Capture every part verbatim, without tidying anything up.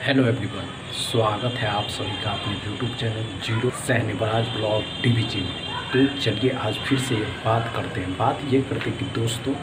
Hello everyone, स्वागत है आप सभी का अपने यूट्यूब चैनल जीरो सहनिवाज ब्लॉग टीवीजी में। तो चलिए आज फिर से बात करते हैं। बात ये करते हैं कि दोस्तों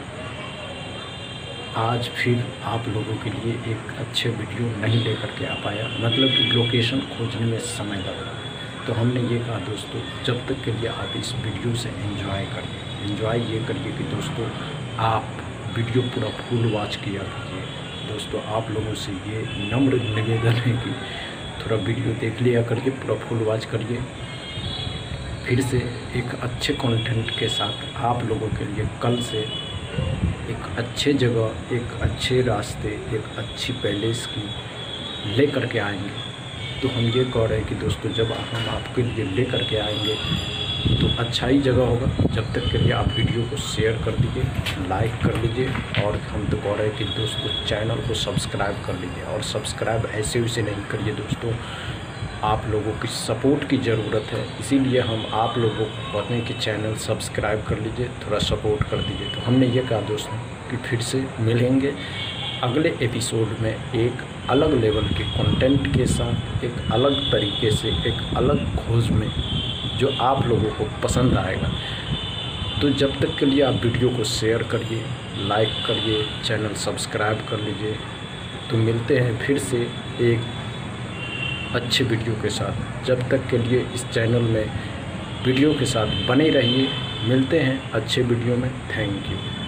आज फिर आप लोगों के लिए एक अच्छे वीडियो नहीं लेकर के आ पाया, मतलब कि लोकेशन खोजने में समय लगा। तो हमने ये कहा दोस्तों जब तक के लिए आप इस वीडियो से एंजॉय करिए। एंजॉय ये करिए कि दोस्तों आप वीडियो पूरा फुल वॉच किया कीजिए। दोस्तों आप लोगों से ये नम्र निवेदन है कि थोड़ा वीडियो देख लिया करिए, पूरा फुल वॉच करिए। फिर से एक अच्छे कंटेंट के साथ आप लोगों के लिए कल से एक अच्छे जगह, एक अच्छे रास्ते, एक अच्छी पैलेस की ले कर के आएंगे। तो हम ये कह रहे हैं कि दोस्तों जब हम आपके लिए ले कर के आएंगे तो अच्छा ही जगह होगा। जब तक के लिए आप वीडियो को शेयर कर दीजिए, लाइक कर लीजिए, और हम तो कह रहे हैं कि दोस्तों चैनल को सब्सक्राइब कर लीजिए। और सब्सक्राइब ऐसे वैसे नहीं करिए दोस्तों, आप लोगों की सपोर्ट की ज़रूरत है। इसीलिए हम आप लोगों को कहते हैं कि चैनल सब्सक्राइब कर लीजिए, थोड़ा सपोर्ट कर दीजिए। तो हमने ये कहा दोस्तों कि फिर से मिलेंगे अगले एपिसोड में एक अलग लेवल के कंटेंट के साथ, एक अलग तरीके से, एक अलग खोज में जो आप लोगों को पसंद आएगा। तो जब तक के लिए आप वीडियो को शेयर करिए, लाइक करिए, चैनल सब्सक्राइब कर लीजिए। तो मिलते हैं फिर से एक अच्छे वीडियो के साथ। जब तक के लिए इस चैनल में वीडियो के साथ बने रहिए। मिलते हैं अच्छे वीडियो में। Thank you.